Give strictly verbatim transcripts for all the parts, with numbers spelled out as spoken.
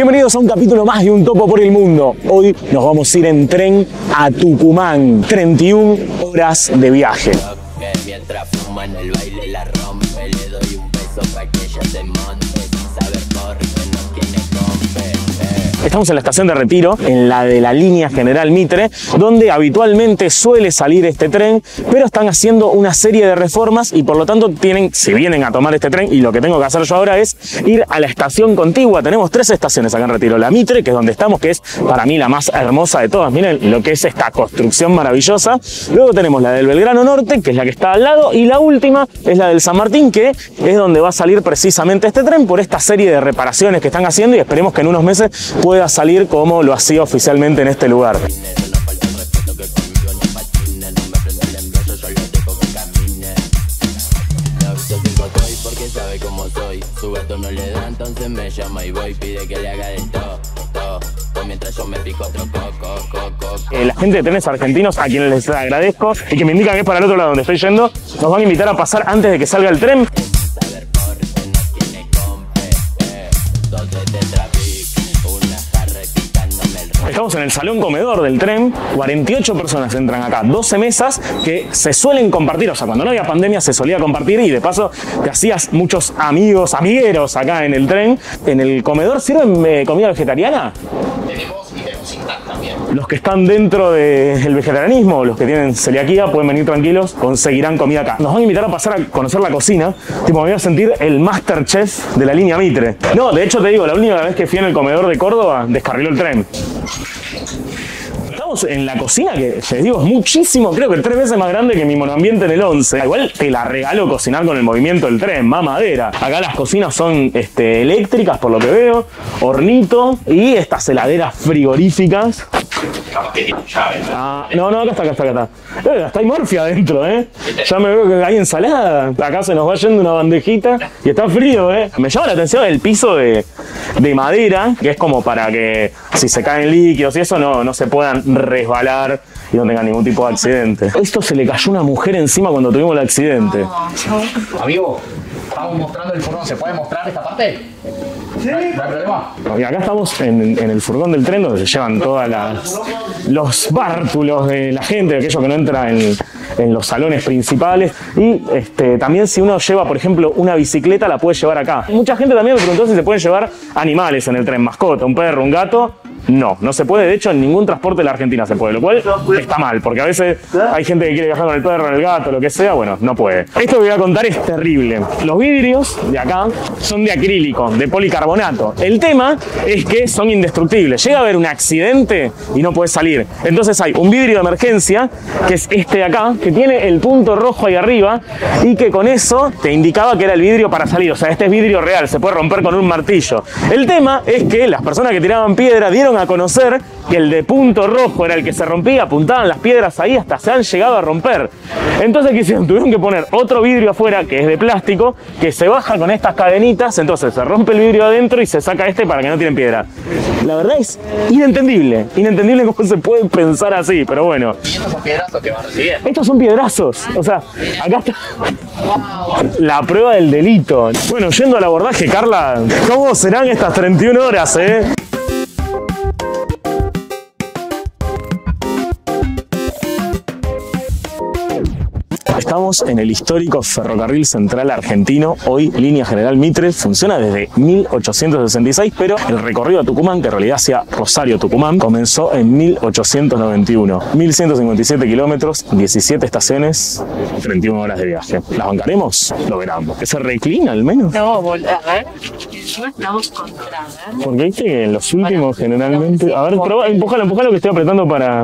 Bienvenidos a un capítulo más de Un Topo por el Mundo. Hoy nos vamos a ir en tren a Tucumán. treinta y una horas de viaje. Mientras fuma en el baile la rompe, le doy un beso pa' que ella se monte, sin saber por qué no tiene compe. Estamos en la estación de Retiro, en la de la línea General Mitre, donde habitualmente suele salir este tren, pero están haciendo una serie de reformas y por lo tanto tienen, si vienen a tomar este tren, y lo que tengo que hacer yo ahora es ir a la estación contigua. Tenemos tres estaciones acá en Retiro. La Mitre, que es donde estamos, que es para mí la más hermosa de todas. Miren lo que es esta construcción maravillosa. Luego tenemos la del Belgrano Norte, que es la que está al lado, y la última es la del San Martín, que es donde va a salir precisamente este tren por esta serie de reparaciones que están haciendo, y esperemos que en unos meses pueda salir como lo hacía oficialmente en este lugar. Eh, la gente de Trenes Argentinos, a quienes les agradezco y que me indican que es para el otro lado donde estoy yendo, nos van a invitar a pasar antes de que salga el tren. Estamos en el salón comedor del tren, cuarenta y ocho personas entran acá, doce mesas que se suelen compartir, o sea, cuando no había pandemia se solía compartir y de paso te hacías muchos amigos, amigueros acá en el tren. En el comedor, ¿sirven eh, comida vegetariana? Tenemos y tenemos sin tac también. Los que están dentro del vegetarianismo, los que tienen celiaquía, pueden venir tranquilos, conseguirán comida acá. Nos van a invitar a pasar a conocer la cocina, tipo me voy a sentir el Masterchef de la línea Mitre. No, de hecho te digo, la única vez que fui en el comedor de Córdoba, descarriló el tren. Estamos en la cocina que, te digo, es muchísimo, creo que tres veces más grande que mi monoambiente en el once. Igual te la regalo cocinar con el movimiento del tren, mamadera. Acá las cocinas son este, eléctricas, por lo que veo, hornito y estas heladeras frigoríficas. Capaz que tiene llave, ¿no? Ah, no, no, acá está, acá está, acá está. Eh, hasta hay morfia adentro, ¿eh? Ya me veo que hay ensalada. Acá se nos va yendo una bandejita y está frío, ¿eh? Me llama la atención el piso de, de madera, que es como para que si se caen líquidos y eso no, no se puedan resbalar y no tengan ningún tipo de accidente. Esto se le cayó una mujer encima cuando tuvimos el accidente. Amigo, estamos mostrando el furgón. ¿Se puede mostrar esta parte? Sí. ¿No hay problema? Y acá estamos en, en el furgón del tren donde se llevan todas las los bártulos de la gente, de aquello que no entra en, en los salones principales. Y este, también si uno lleva, por ejemplo, una bicicleta, la puede llevar acá. Mucha gente también me preguntó si se pueden llevar animales en el tren, mascota, un perro, un gato. No, no se puede, de hecho en ningún transporte de la Argentina se puede, lo cual está mal, porque a veces hay gente que quiere viajar con el perro, el gato, lo que sea, bueno, no puede. Esto que voy a contar es terrible. Los vidrios de acá son de acrílico, de policarbonato. El tema es que son indestructibles. Llega a haber un accidente y no puede salir. Entonces hay un vidrio de emergencia, que es este de acá, que tiene el punto rojo ahí arriba y que con eso te indicaba que era el vidrio para salir. O sea, este es vidrio real, se puede romper con un martillo. El tema es que las personas que tiraban piedra dieron a conocer que el de punto rojo era el que se rompía, apuntaban las piedras ahí hasta se han llegado a romper. Entonces, ¿qué hicieron? Tuvieron que poner otro vidrio afuera que es de plástico, que se baja con estas cadenitas, entonces se rompe el vidrio adentro y se saca este para que no tiren piedra. La verdad es inentendible, inentendible cómo se puede pensar así, pero bueno. ¿Y estos son piedrazos que van recibiendo? Estos son piedrazos, o sea, acá está la prueba del delito. Bueno, yendo al abordaje, Carla, ¿cómo serán estas treinta y una horas, eh? Estamos en el histórico Ferrocarril Central Argentino, hoy Línea General Mitre, funciona desde mil ochocientos sesenta y seis, pero el recorrido a Tucumán, que en realidad hacia Rosario-Tucumán, comenzó en mil ochocientos noventa y uno. mil ciento cincuenta y siete kilómetros, diecisiete estaciones, treinta y una horas de viaje. ¿Las bancaremos? Lo verán. ¿Que se reclina al menos? No, a ver. No estamos contra, ¿eh? Porque viste que en los últimos generalmente... A ver, probá, empujalo, empujalo que estoy apretando para...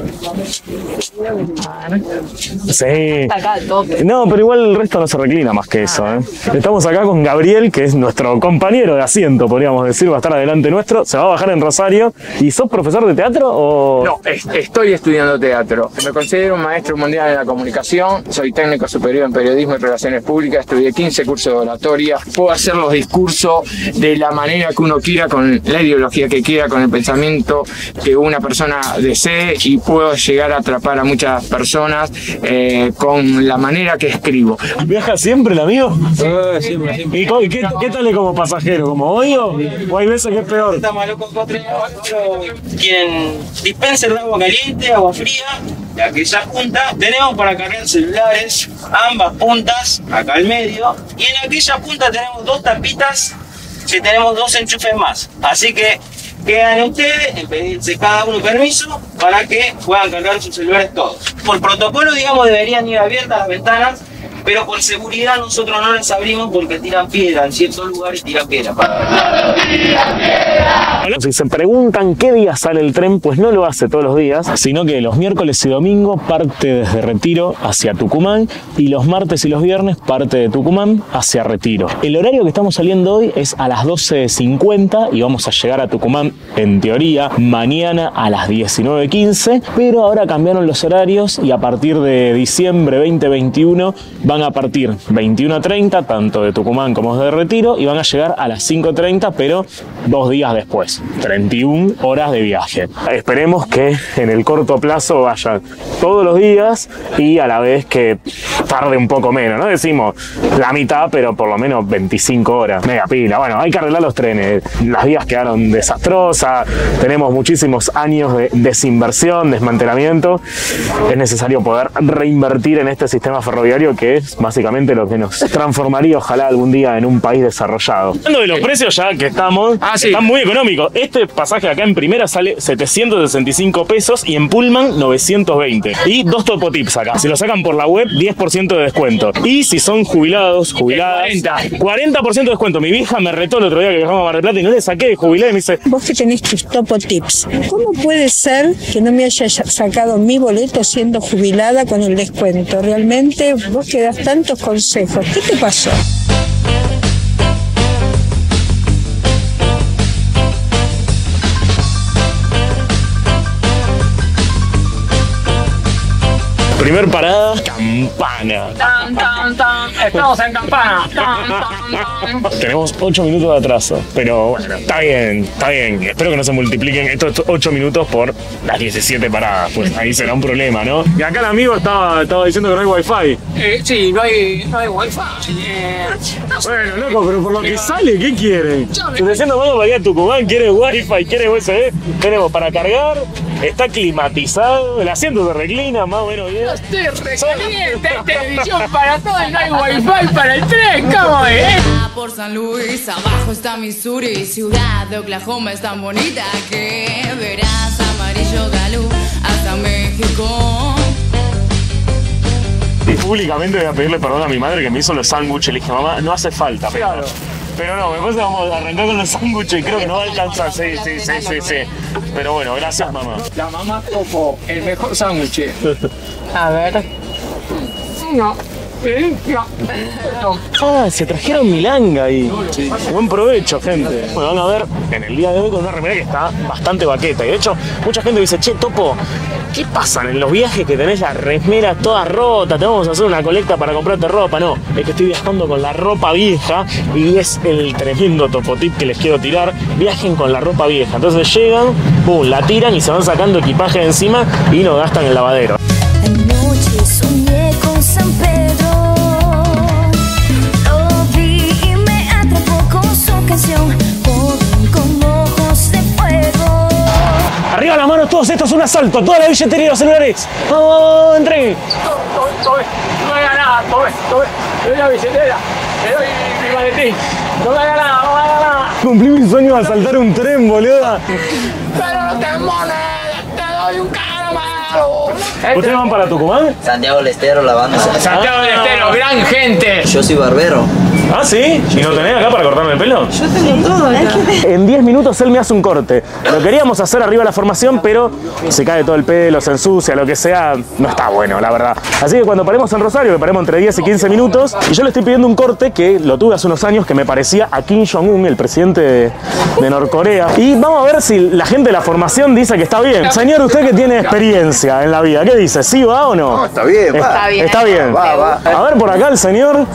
Sí. Acá al tope. No, pero igual el resto no se reclina más que eso, ¿eh? Estamos acá con Gabriel, que es nuestro compañero de asiento, podríamos decir, va a estar adelante nuestro, se va a bajar en Rosario. ¿Y sos profesor de teatro o...? No, es- estoy estudiando teatro. Me considero un maestro mundial en la comunicación, soy técnico superior en periodismo y relaciones públicas, estudié quince cursos de oratoria, puedo hacer los discursos de la manera que uno quiera, con la ideología que quiera, con el pensamiento que una persona desee, y puedo llegar a atrapar a muchas personas eh, con en la manera que escribo. ¿Viaja siempre el amigo? Eh, siempre, siempre. ¿Y, co- y qué, qué tal es como pasajero? ¿Como hoy o, o hay veces que es peor? Está malo con cuatro Quieren dispenser de agua caliente, agua fría, de aquella punta. Tenemos para cargar celulares, ambas puntas, acá al medio. Y en aquella punta tenemos dos tapitas que tenemos dos enchufes más. Así que quedan ustedes en pedirse cada uno permiso para que puedan cargar sus celulares todos. Por protocolo, digamos, deberían ir abiertas las ventanas, pero por seguridad nosotros no las abrimos porque tiran piedra, en ciertos lugares tiran piedra. Si se preguntan qué día sale el tren, pues no lo hace todos los días, sino que los miércoles y domingo parte desde Retiro hacia Tucumán y los martes y los viernes parte de Tucumán hacia Retiro. El horario que estamos saliendo hoy es a las doce cincuenta y vamos a llegar a Tucumán, en teoría, mañana a las diecinueve quince, pero ahora cambiaron los horarios y a partir de diciembre veinte veintiuno van a partir veintiuno treinta, tanto de Tucumán como de Retiro, y van a llegar a las cinco treinta, pero dos días después. treinta y una horas de viaje. Esperemos que en el corto plazo vayan todos los días y a la vez que tarde un poco menos, ¿no? Decimos la mitad, pero por lo menos veinticinco horas. Mega pila. Bueno, hay que arreglar los trenes. Las vías quedaron desastrosas. Tenemos muchísimos años de desinversión, desmantelamiento. Es necesario poder reinvertir en este sistema ferroviario que es básicamente lo que nos transformaría ojalá algún día en un país desarrollado. Hablando de los precios ya que estamos, Ah, sí. están muy económicos. Este pasaje acá en primera sale setecientos sesenta y cinco pesos y en Pullman novecientos veinte. Y dos topotips acá. Si lo sacan por la web, diez por ciento de descuento. Y si son jubilados, jubiladas, cuarenta por ciento de descuento. Mi vieja me retó el otro día que viajamos a Mar del Plata y no le saqué de jubilada y me dice: Vos que tenés tus topo tips, ¿cómo puede ser que no me haya sacado mi boleto siendo jubilada con el descuento? Realmente vos que das tantos consejos, ¿qué te pasó? primer parada, Campana. Tan, tan, tan. Estamos en Campana. Tan, tan, tan. Tenemos ocho minutos de atraso, pero bueno, está bien, está bien. Espero que no se multipliquen estos ocho minutos por las diecisiete paradas, pues ahí será un problema, ¿no? Y acá el amigo estaba, estaba diciendo que no hay wifi. Eh, sí, no hay, no hay wifi. Eh, no sé. Bueno, loco, pero por lo que sale, ¿qué quieren? Estoy diciendo, vamos para ir a Tucumán, quiere wifi, quiere U S B. Tenemos para cargar, está climatizado, el asiento se reclina, más o menos bien. Estoy recaliente, hay televisión para todo y no hay wifi para el tren, ¿cómo es? Por San Luis, abajo está Missouri, ciudad de Oklahoma es tan bonita que verás amarillo galú hasta México. Y públicamente voy a pedirle perdón a mi madre que me hizo los sándwiches. Le dije, mamá, no hace falta. Pero, Claro. pero no, me parece que vamos a arrancar con los sándwiches y creo que no va a alcanzar. Sí, sí, sí, sí, sí. Pero bueno, gracias, mamá. La mamá Topo, el mejor sándwich. A ver. No. Eh, no. No. Ah, se trajeron milanga ahí. Buen provecho, gente. Bueno, van a ver en el día de hoy con una remera que está bastante baqueta. Y de hecho, mucha gente dice, che, Topo, ¿qué pasa en los viajes que tenés la remera toda rota? Te vamos a hacer una colecta para comprarte ropa. No, es que estoy viajando con la ropa vieja y es el tremendo topotip que les quiero tirar. Viajen con la ropa vieja. Entonces llegan, pum, la tiran y se van sacando equipaje de encima y no gastan el lavadero. Anoche soñé con San Pedro, lo vi y me atrapó con su canción, joven con ojos de fuego. Arriba las manos todos, esto es un asalto, toda la billetería y los celulares. ¡Vamos, entreguen! Tobe, Tobe, no me haga nada, Tobe, Tobe. Le doy la billetera, le doy mi maletín. No me haga nada, no me haga nada. Cumplí mi sueño de asaltar un tren, boluda. Pero no te mones, te doy un caramelo. ¿Ustedes van para Tucumán? Santiago del Estero, la banda. Santiago del Estero, gran gente. Yo soy barbero. ¿Ah, sí? ¿Y no tenés acá para cortarme el pelo? Yo tengo todo acá. En diez minutos él me hace un corte. Lo queríamos hacer arriba de la formación, pero se cae todo el pelo, se ensucia, lo que sea, no está bueno, la verdad. Así que cuando paremos en Rosario, que paremos entre diez y quince minutos, y yo le estoy pidiendo un corte que lo tuve hace unos años, que me parecía a Kim Jong-un, el presidente de, de Norcorea. Y vamos a ver si la gente de la formación dice que está bien. Señor, usted que tiene experiencia. experiencia en la vida. ¿Qué dices? ¿Sí va o no? No, está bien, va. Está bien. Está bien. Va, va. A ver, por acá el señor.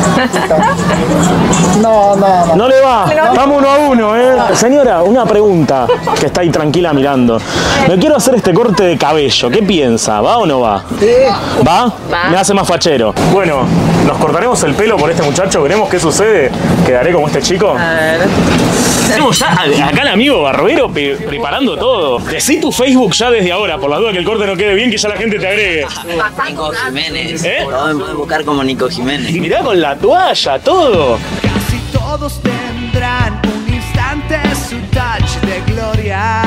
No, no, no. No le va. Estamos uno a uno, ¿eh? Señora, una pregunta que está ahí tranquila mirando. Me quiero hacer este corte de cabello. ¿Qué piensa? ¿Va o no va? Sí. ¿Va? Va. Me hace más fachero. Bueno, nos cortaremos el pelo por este muchacho. Veremos qué sucede. Quedaré como este chico. Tenemos ya a- acá el amigo barbero pe- preparando todo. Decí tu Facebook ya desde ahora, por la duda que el corte no quede bien, que ya la gente te agregue. Nico Jiménez. ¿Eh? No me pueden buscar como Nico Jiménez. Y mirá con la toalla, todo. Casi todos tendrán un instante su touch de gloria.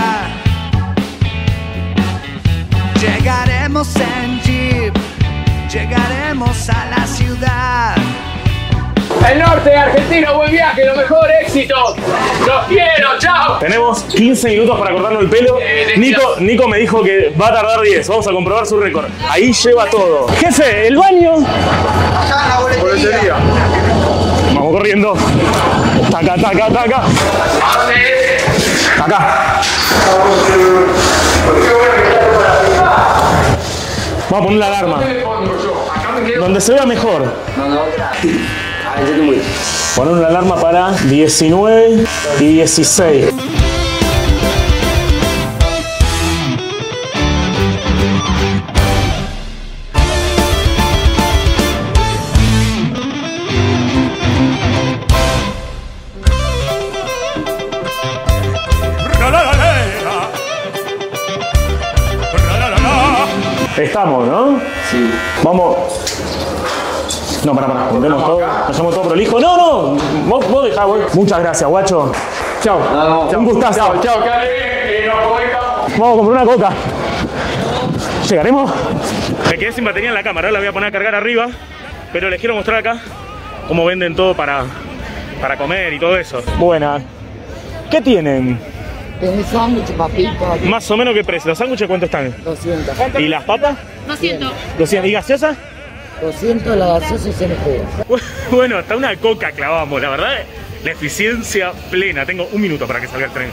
Llegaremos en jeep, llegaremos a la ciudad. El norte de Argentina, buen viaje, los mejores éxitos. Los quiero, chao. Tenemos quince minutos para cortarnos el pelo. Nico, Nico me dijo que va a tardar diez. Vamos a comprobar su récord. Ahí lleva todo. Jefe, el baño. Boletería. Vamos corriendo. Taca, taca, taca. Acá. Vamos a poner la alarma. Donde se vea mejor. No, no, otra. A ver, yo te voy. Poner una alarma para diecinueve y dieciséis. Estamos, ¿no? Sí. Vamos. No, pará, pará. Pondremos todo. Dejamos todo prolijo. No, no. Vos, vos dejá, vos. Muchas gracias, guacho. Chao. No, Un gustazo. Chao, chao, que alegre, nos comunicamos. Vamos a comprar una coca. ¿Llegaremos? Me quedé sin batería en la cámara. La voy a poner a cargar arriba. Pero les quiero mostrar acá cómo venden todo para, para comer y todo eso. Buena. ¿Qué tienen? Tenés sándwich, papitas. Más o menos qué precio. ¿Los sándwiches cuánto están? doscientos. ¿Y las papas? doscientos. doscientos. ¿Y gaseosa? doscientos la gaseosa y se me juega. Bueno, hasta una coca clavamos, la verdad. La eficiencia plena. Tengo un minuto para que salga el tren.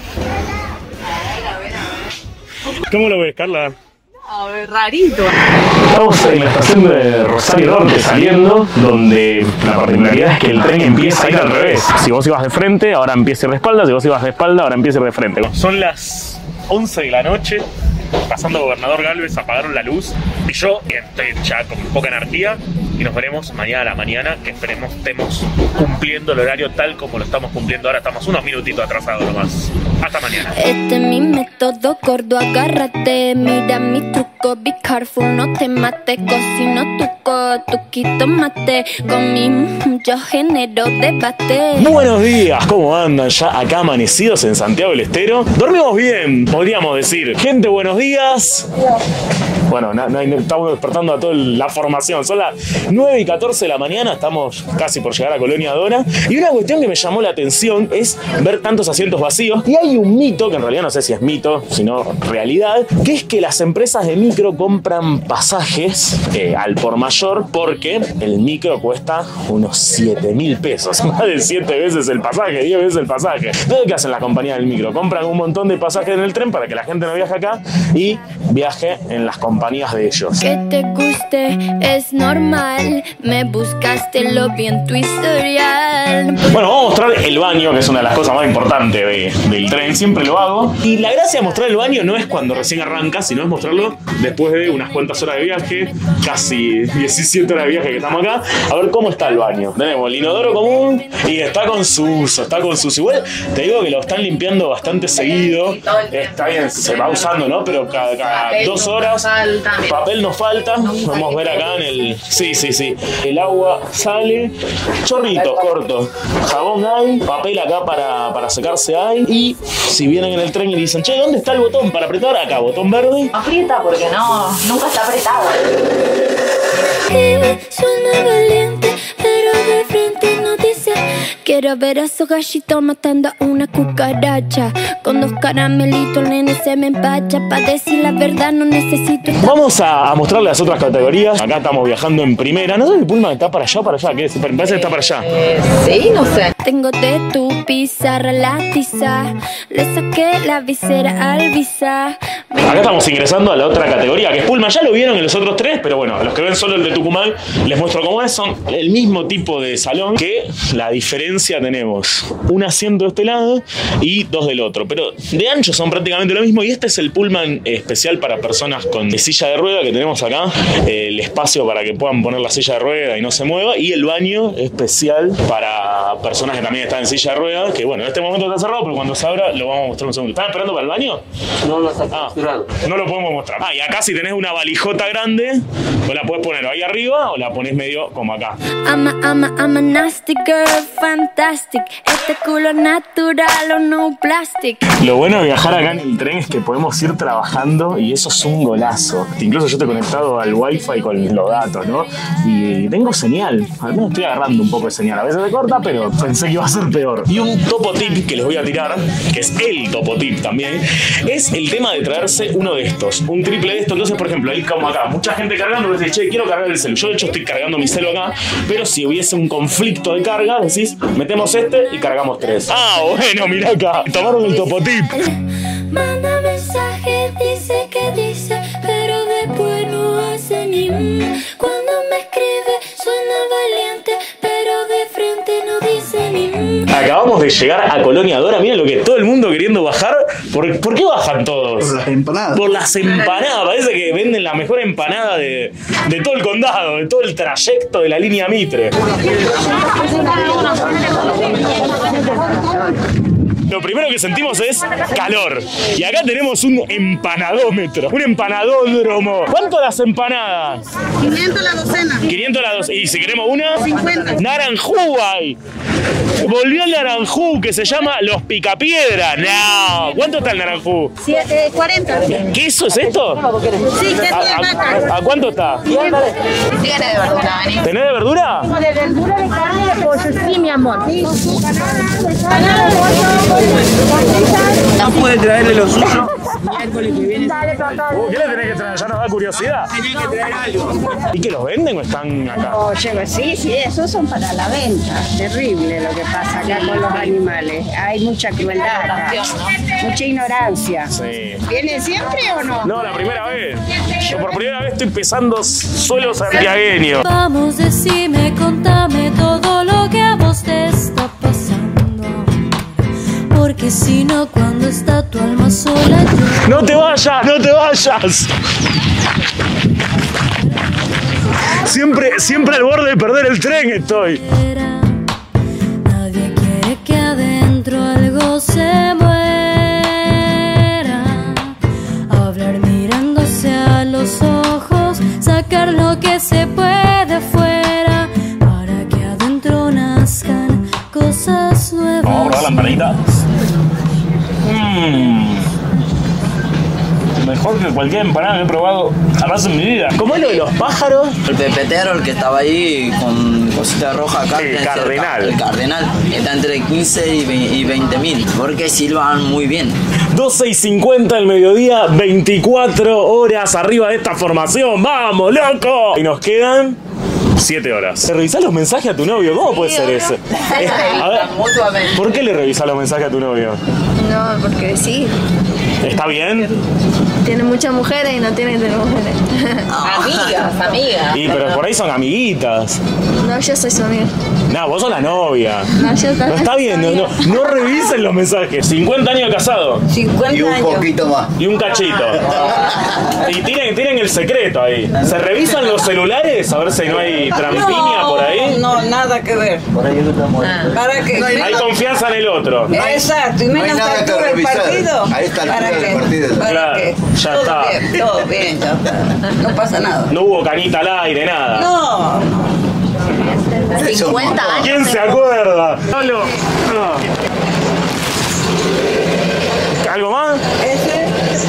¿Cómo lo ves, Carla? A ver, rarito. Estamos en la estación de Rosario Norte saliendo, donde la particularidad es que el tren empieza a ir al revés. Si vos ibas de frente, ahora empieza a ir de espalda. Si vos ibas de espalda, ahora empieza a ir de frente. Son las once de la noche. Pasando a Gobernador Galvez, apagaron la luz. Y yo estoy ya con poca energía. Y nos veremos mañana a la mañana, que esperemos estemos cumpliendo el horario tal como lo estamos cumpliendo ahora. Estamos unos minutitos atrasados nomás. Hasta mañana. Este es mi método gordo, agárrate. Mira mi truco, be careful, no te mates. Cocino tuco, tuquito mate. Con mi yo genero debate. Buenos días, ¿cómo andan? Ya acá amanecidos en Santiago del Estero. Dormimos bien, podríamos decir. Gente, buenos días. Bueno, no, no, estamos despertando a toda la formación. Son las nueve y catorce de la mañana, estamos casi por llegar a Colonia Dora. Y una cuestión que me llamó la atención es ver tantos asientos vacíos. Y hay un mito, que en realidad no sé si es mito, sino realidad, que es que las empresas de micro compran pasajes eh, al por mayor porque el micro cuesta unos siete mil pesos. Más de siete veces el pasaje, diez veces el pasaje. Entonces, ¿qué hacen las compañías del micro? Compran un montón de pasajes en el tren para que la gente no viaje acá y viaje en las compañías de ellos. Que te guste es normal. Me buscaste, lo vi en tu historial. Bueno, vamos a mostrar el baño, que es una de las cosas más importantes de, del tren. Siempre lo hago. Y la gracia de mostrar el baño no es cuando recién arranca, sino es mostrarlo después de unas cuantas horas de viaje, casi diecisiete horas de viaje que estamos acá. A ver cómo está el baño. Tenemos el inodoro común y está con su uso, está con sus... Igual te digo que lo están limpiando bastante seguido. Está bien, se va usando, ¿no? Pero cada, cada dos horas... Papel nos falta, vamos a ver acá en el... Sí, sí, sí. El agua sale, chorritos cortos, jabón hay, papel acá para, para secarse hay. Y si vienen en el tren y dicen, che, ¿dónde está el botón para apretar? Acá, botón verde. Aprieta porque no, nunca está apretado. Suena valiente, pero de frente no dice. Quiero ver a esos gallitos matando a una cucaracha. Con dos caramelitos el nene se me empacha. Pa' decir la verdad no necesito estar... Vamos a, a mostrarle las otras categorías. Acá estamos viajando en primera. No sé si el Pullman está para allá o para allá. ¿Qué es? Me parece que está para allá. Eh, sí, no sé. Tengo de tu pizarra la tiza, le saqué la visera al visa. Acá estamos ingresando a la otra categoría, que es Pullman. Ya lo vieron en los otros tres, pero bueno, a los que ven solo el de Tucumán, les muestro cómo es. Son el mismo tipo de salón, que la diferencia tenemos un asiento de este lado y dos del otro, pero de ancho son prácticamente lo mismo. Y este es el Pullman especial para personas con silla de rueda que tenemos acá, el espacio para que puedan poner la silla de rueda y no se mueva, y el baño especial para personas que también están en silla de rueda, que bueno, en este momento está cerrado, pero cuando se abra lo vamos a mostrar un segundo. ¿Están esperando para el baño? No lo está ah, no lo podemos mostrar. Ah, y acá si tenés una valijota grande, o la puedes poner ahí arriba o la pones medio como acá. I'm a, I'm a, I'm a nasty girl, fantastic. Este culo natural o no plastic. Lo bueno de viajar acá en el tren es que podemos ir trabajando y eso es un golazo. Incluso yo estoy conectado al wifi con los datos, ¿no? Y tengo señal. Al menos estoy agarrando un poco de señal. A veces se corta, pero pensé que iba a ser peor. Y un topo tip que les voy a tirar, que es el topo tip también, es el tema de traerse uno de estos, un triple de estos. Entonces, por ejemplo, ahí como acá, mucha gente cargando, que dice, che, quiero cargar el celu. Yo de hecho estoy cargando mi celu acá, pero si hubiese un conflicto de carga, decís, metemos este y cargamos tres. Ah, bueno, mirá acá, tomaron el topo tip. Manda mensaje, dice que dice, pero después no hace ni mm. Cuando me escribe suena valiente, pero de frente no dice ni mm. Acabamos de llegar a Colonia Dora. Miren lo que todo el mundo queriendo bajar. ¿Por, ¿por qué bajan todos? Por las empanadas. Por las empanadas. Parece que venden la mejor empanada de, de todo el condado, de todo el trayecto de la línea Mitre. Lo primero que sentimos es calor. Y acá tenemos un empanadómetro, un empanadódromo. ¿Cuánto las empanadas? quinientos la docena. quinientos la docena. ¿Y si queremos una? cincuenta. Naranjú hay. Volvió el naranjú, que se llama Los Picapiedra. No. ¿Cuánto está el naranjú? Siete, cuarenta. ¿Queso es esto? Sí, queso de vaca. ¿A, a, a cuánto está? Tiene de verdura, vení. ¿Tenés de verdura? De verdura, de carne, de pollo. Sí, mi amor. No puede traerle lo suyo. Miércoles que viene. Uh, ¿Qué le tenés que traer? ¿Ya nos da curiosidad? Tenés que traer algo. ¿Y que los venden o están acá? Oye, sí, sí, esos son para la venta. Terrible lo que pasa acá con los animales. Hay mucha crueldad acá, mucha ignorancia. Sí. ¿Viene siempre o no? No, la primera vez. Yo por primera vez estoy pisando suelo santiagueño. Vamos, decime, contame todo lo que a vos te está pasando. Porque si no, cuando está tu alma sola yo... ¡No te vayas! ¡No te vayas! Siempre, siempre al borde de perder el tren estoy. Nadie quiere que adentro algo se muera. Hablar mirándose a los ojos, sacar lo que se puede fuera, para que adentro nazcan cosas nuevas. Vamos a probar la empanadita. Mmm. Mejor que cualquier empanada que he probado jamás en mi vida. ¿Cómo es lo de los pájaros? El pepetero, el que estaba ahí con cosita roja acá. El cardenal. El cardenal. Está entre quince y veinte mil. Porque silban muy bien. doce y cincuenta del mediodía, veinticuatro horas arriba de esta formación. ¡Vamos, loco! Y nos quedan siete horas. ¿Le revisás los mensajes a tu novio? ¿Cómo puede ser eso? A ver, ¿por qué le revisás los mensajes a tu novio? No, porque sí. ¿Está bien? Tiene muchas mujeres y no tiene que tener mujeres. Amigas, amigas. Y pero por ahí son amiguitas. No, yo soy su amiga. No, vos sos la novia. No, yo también. No está bien, no, no, no revisen los mensajes. cincuenta años casado. cincuenta Y un años. poquito más. Y un cachito. Y tienen, tienen el secreto ahí. ¿Se revisan los celulares? A ver si no hay trampiña No, por ahí. No, nada que ver. Por ahí estamos. ¿Para qué? Hay confianza en el otro. Exacto, y No hay menos nada que altura del revisar. partido. A esta altura ¿Para del qué? partido. ¿Para Claro, qué? ya todo está. Bien, todo bien, ya está. No pasa nada. No hubo canita al aire, nada. No. cincuenta años. ¿Quién se acuerda? Solo. No. ¿Algo más? Ese.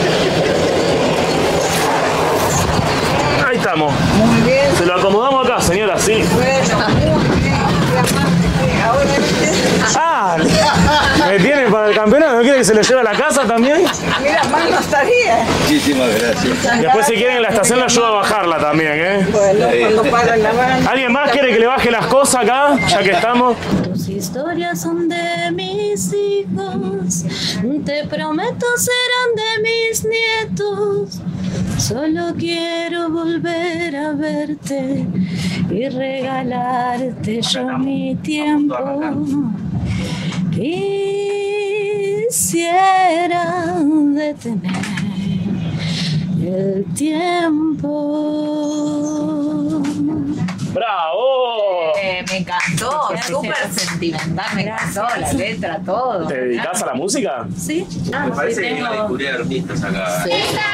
Ahí estamos. Muy bien. Se lo acomodamos acá, señora, sí. Bueno, muy bien. Ahora Ah, me tiene para el campeonato. ¿No quiere que se lo lleve a la casa también? mira, más no estaría. Muchísimas gracias. Después si quieren en la estación le ayudo a bajarla también, ¿eh? Bueno, cuando paran la mano. ¿Alguien más quiere que le baje las cosas acá? Ya que estamos. Tus historias son de mis hijos, te prometo serán de mis nietos. Solo quiero volver a verte y regalarte yo mi tiempo. Quisiera detener el tiempo. ¡Bravo! Eh, me encantó, súper sentimental, me encantó la letra, todo. ¿Te dedicas a la música? Sí. Me parece que hay una descubrir artistas acá. Sí.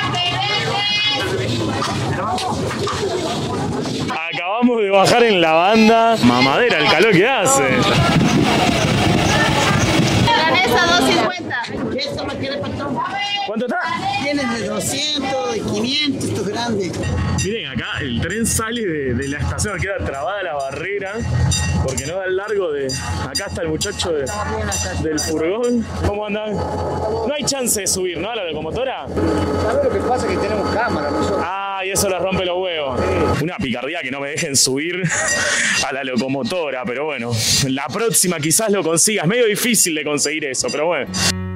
Acabamos de bajar en la banda. Mamadera el calor que hace. Danesa dos cincuenta. Eso me quiere patrón. ¿Cuánto está? Tienes de doscientos, de quinientos, esto es grande. Miren, acá el tren sale de, de la estación, queda trabada la barrera porque no da el largo de... Acá está el muchacho de, del furgón. ¿Cómo andan? No hay chance de subir, ¿no? A la locomotora. ¿Sabes lo que pasa? Que tenemos cámara nosotros. Ah, y eso les rompe los huevos. Sí. Una picardía que no me dejen subir a la locomotora, pero bueno, la próxima quizás lo consigas. Medio difícil de conseguir eso, pero bueno.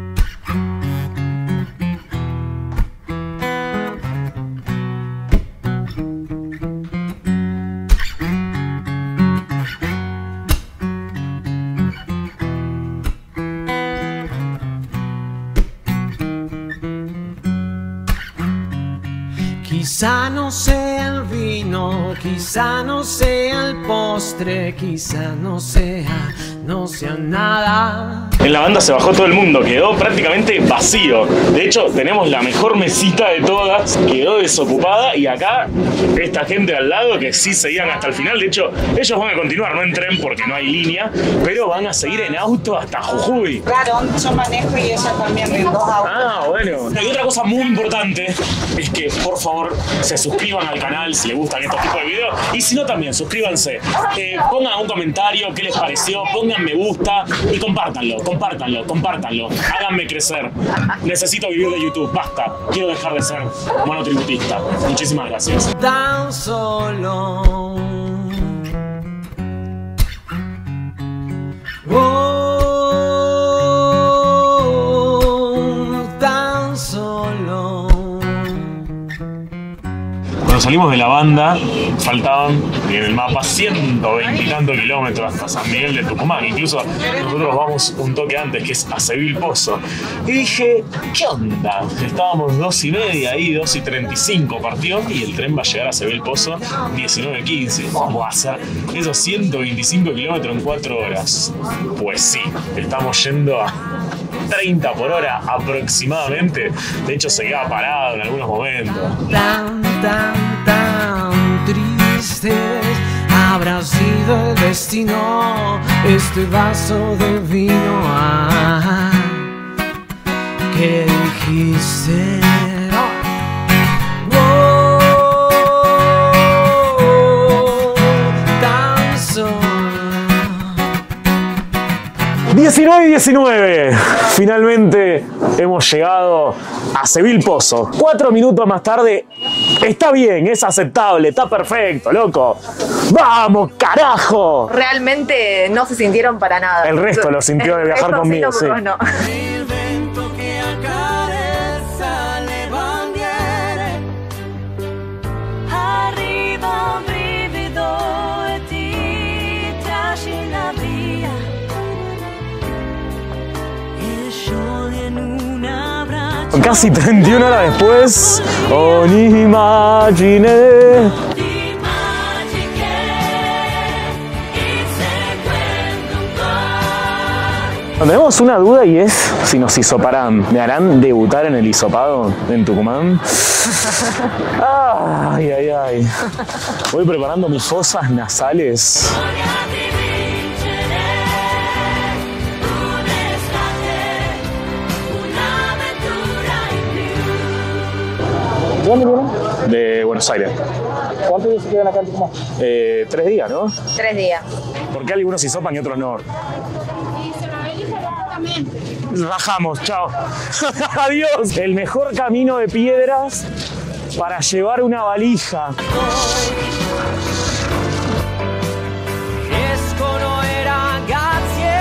Quizá no sea el vino, quizá no sea el postre, quizá no sea, no sea nada. En la banda se bajó todo el mundo, quedó prácticamente vacío. De hecho, tenemos la mejor mesita de todas, quedó desocupada y acá esta gente al lado que sí seguían hasta el final. De hecho, ellos van a continuar, no en tren porque no hay línea, pero van a seguir en auto hasta Jujuy. Claro, yo manejo y ella también en dos autos. Ah, bueno. Y otra cosa muy importante es que, por favor, se suscriban al canal si les gustan estos tipos de videos. Y si no, también suscríbanse. Eh, pongan un comentario qué les pareció, pongan me gusta y compártanlo, compártanlo, compártanlo. Háganme crecer. Necesito vivir de YouTube, basta. Quiero dejar de ser monotributista. Muchísimas gracias. Tan solo. Oh, tan solo. Cuando salimos de la banda, faltaban en el mapa ciento veinte y tantos kilómetros hasta San Miguel de Tucumán. Incluso nosotros vamos un toque antes, que es a Seville Pozo. Y dije, ¿qué onda? Estábamos dos y media ahí, dos y treinta y cinco partió, y el tren va a llegar a Seville Pozo diecinueve quince. ¿Cómo va a ser esos ciento veinticinco kilómetros en cuatro horas? Pues sí, estamos yendo a treinta por hora aproximadamente. De hecho, se queda parado en algunos momentos. Tan, tan, tan tristes habrá sido el destino, este vaso de vino. Ah, ¿qué dijiste? Oh, oh, tan solo. diecinueve y diecinueve. Finalmente hemos llegado a Seville Pozo. Cuatro minutos más tarde. Está bien, es aceptable, está perfecto, loco. ¡Vamos, carajo! Realmente no se sintieron para nada. El resto lo sintió de viajar conmigo, sí. No. Casi treinta y una horas después, on imaginé. Tenemos una duda y es si nos hisoparán. ¿Me harán debutar en el hisopado en Tucumán? Ay, ay, ay. Voy preparando mis fosas nasales. ¿De dónde vienen? De Buenos Aires. ¿Cuántos días se quedan acá en Tucumán? Eh, tres días, ¿no? Tres días. ¿Por qué algunos hisopan y otros no? Rajamos, chao. Adiós. El mejor camino de piedras para llevar una valija. Riesco no era grazie.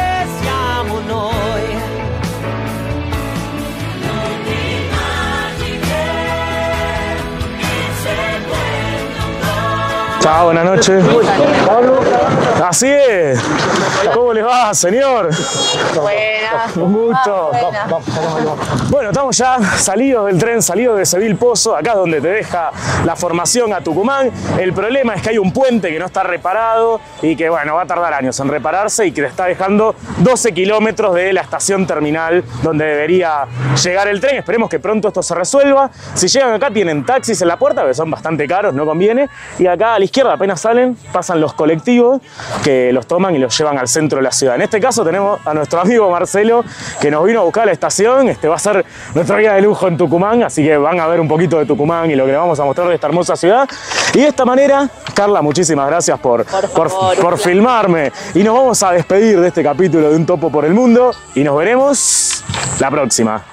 Chao, buenas noches. Así es. ¿Cómo les va, señor? Buenas. Un gusto. Bueno, estamos ya salidos del tren, salidos de Seville Pozo, acá es donde te deja la formación a Tucumán. El problema es que hay un puente que no está reparado y que, bueno, va a tardar años en repararse y que te está dejando doce kilómetros de la estación terminal donde debería llegar el tren. Esperemos que pronto esto se resuelva. Si llegan acá tienen taxis en la puerta, que son bastante caros, no conviene. Y acá a la izquierda apenas salen, pasan los colectivos que los toman y los llevan al centro de la ciudad. En este caso tenemos a nuestro amigo Marcelo, que nos vino a buscar a la estación. Este va a ser nuestro guía de lujo en Tucumán, así que van a ver un poquito de Tucumán y lo que les vamos a mostrar de esta hermosa ciudad. Y de esta manera, Carla, muchísimas gracias por, por, por, por filmarme. Y nos vamos a despedir de este capítulo de Un Topo por el Mundo y nos veremos la próxima.